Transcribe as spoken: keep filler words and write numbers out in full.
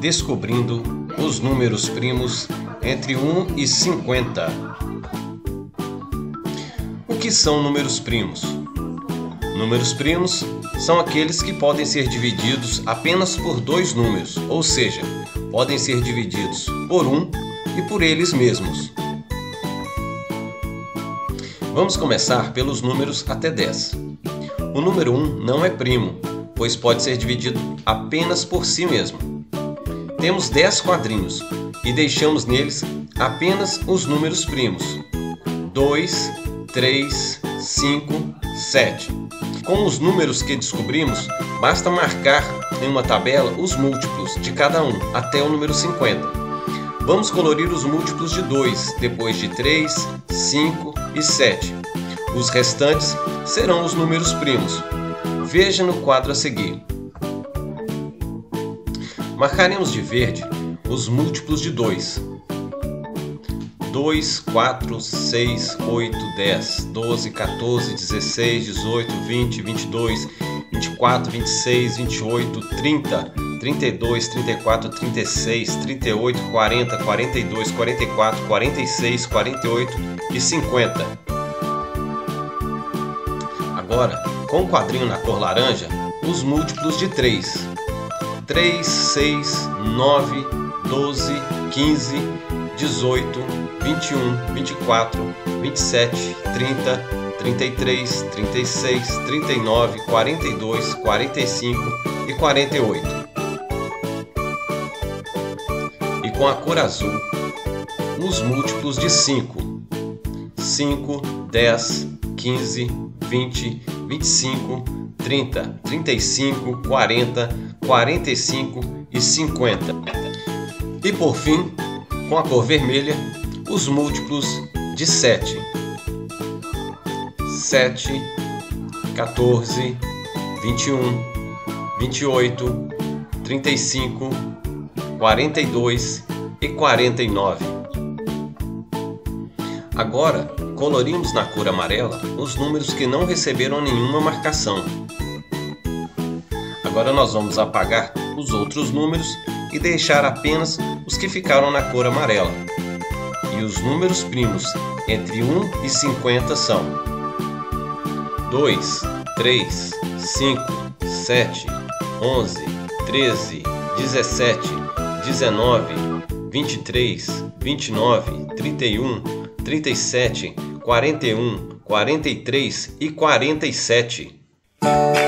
descobrindo os números primos entre um e cinquenta. O que são números primos? Números primos são aqueles que podem ser divididos apenas por dois números, ou seja, podem ser divididos por um e por eles mesmos. Vamos começar pelos números até dez. O número um não é primo, pois pode ser dividido apenas por si mesmo. Temos dez quadrinhos e deixamos neles apenas os números primos: dois, três, cinco, sete. Com os números que descobrimos, basta marcar em uma tabela os múltiplos de cada um até o número cinquenta. Vamos colorir os múltiplos de dois, depois de três, cinco e sete. Os restantes serão os números primos. Veja no quadro a seguir. Marcaremos de verde os múltiplos de dois. dois, quatro, seis, oito, dez, doze, quatorze, dezesseis, dezoito, vinte, vinte e dois, vinte e quatro, vinte e seis, vinte e oito, trinta, trinta e dois, trinta e quatro, trinta e seis, trinta e oito, quarenta, quarenta e dois, quarenta e quatro, quarenta e seis, quarenta e oito e cinquenta. Agora, com o quadrinho na cor laranja, os múltiplos de três. três, seis, nove, doze, quinze, dezoito, vinte e um, vinte e quatro, vinte e sete, trinta, trinta e três, trinta e seis, trinta e nove, quarenta e dois, quarenta e cinco e quarenta e oito. E com a cor azul, os múltiplos de cinco. cinco, dez, quinze, vinte, vinte e cinco, trinta, trinta e cinco, quarenta, quarenta e cinco e cinquenta. E por fim, com a cor vermelha, os múltiplos de sete. sete, quatorze, vinte e um, vinte e oito, trinta e cinco, quarenta e dois e quarenta e nove. Agora, colorimos na cor amarela os números que não receberam nenhuma marcação. Agora nós vamos apagar os outros números e deixar apenas os que ficaram na cor amarela. E os números primos entre um e cinquenta são dois, três, cinco, sete, onze, treze, dezessete, dezenove, vinte e três, vinte e nove, trinta e um, trinta e sete, quarenta e um, quarenta e três e quarenta e sete.